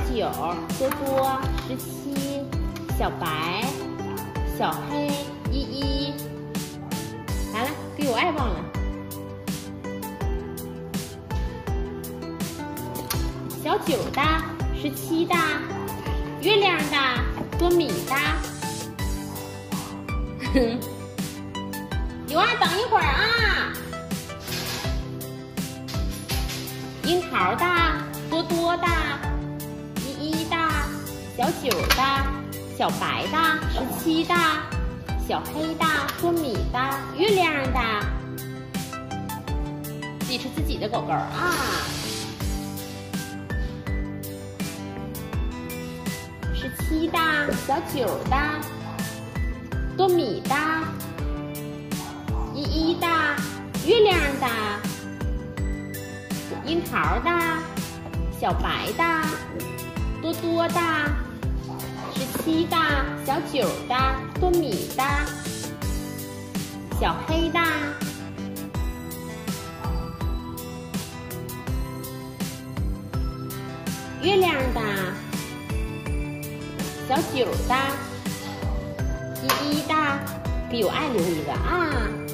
九、多多、17、小白、小黑、11。完了，给有爱忘了。小9的、17的、月亮的、多米的。有爱，等一会儿啊！樱桃的、多多的、11的、小9的、小白的、17的、小黑的、多米的、月亮的，自己吃自己的狗狗啊！17的、小9的、多米的、11的、月亮的、樱桃的、小白的、多多的、17的、小9的、多米的、小黑的、月亮的、小9的、11的，给有爱留一个啊！